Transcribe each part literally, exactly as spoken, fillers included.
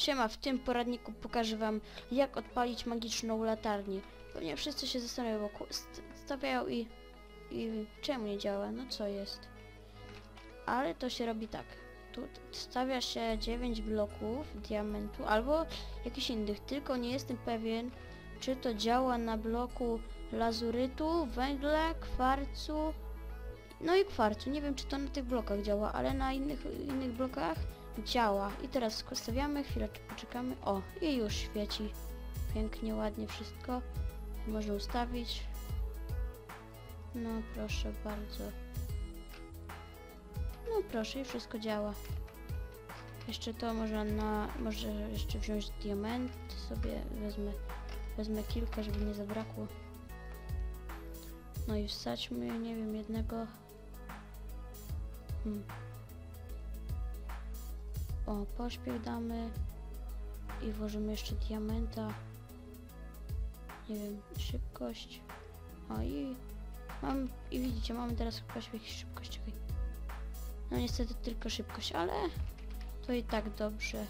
Siema, w tym poradniku pokażę wam, jak odpalić magiczną latarnię. Pewnie wszyscy się zastanawiają, bo stawiają i, i czemu nie działa, no co jest. Ale to się robi tak. Tu stawia się dziewięć bloków diamentu albo jakichś innych, tylko nie jestem pewien, czy to działa na bloku lazurytu, węgla, kwarcu, no i kwarcu. Nie wiem, czy to na tych blokach działa, ale na innych, innych blokach działa. I teraz stawiamy, chwilę poczekamy. O, i już świeci. Pięknie, ładnie wszystko. Można ustawić. No proszę bardzo. No proszę, i wszystko działa. Jeszcze to można na... może jeszcze wziąć diament. Sobie wezmę, wezmę kilka, żeby nie zabrakło. No i wsadźmy, nie wiem, jednego. Hmm. O, pośpiech damy i włożymy jeszcze diamenta. Nie wiem, szybkość. O i mam, i widzicie, mamy teraz pośpiech i szybkość. Czekaj. No niestety tylko szybkość, ale to i tak dobrze.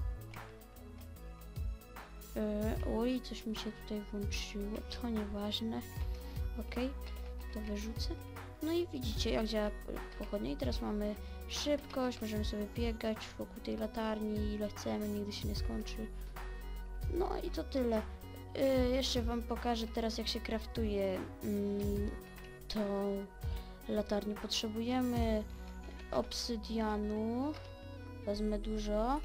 Yy, oj, coś mi się tutaj włączyło, to nieważne. Okej, to wyrzucę. No i widzicie, jak działa pochodnia. I teraz mamy szybkość, możemy sobie biegać wokół tej latarni ile chcemy, nigdy się nie skończy. No i to tyle. Yy, jeszcze wam pokażę teraz, jak się kraftuje yy, tą latarnię. Potrzebujemy obsydianu, wezmę dużo,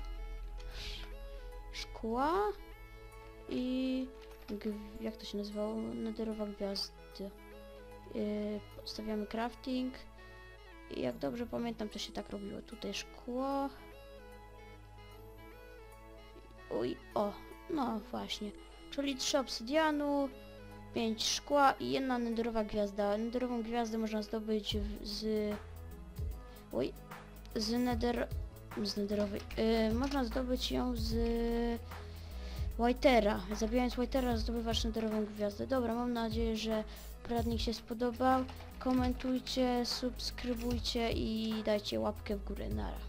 szkła i jak to się nazywało? Nederowa gwiazda. Yy, podstawiamy crafting i jak dobrze pamiętam, to się tak robiło. Tutaj szkło. Uj, o, no właśnie. Czyli trzy obsydianu, pięć szkła i jedna nederowa gwiazda. Nederową gwiazdę można zdobyć w, z... Uj, z neder... z nederowej. Yy, można zdobyć ją z... Whitera. Zabijając Whitera zdobywasz nederową gwiazdę. Dobra, mam nadzieję, że poradnik się spodobał. Komentujcie, subskrybujcie i dajcie łapkę w górę. Nara.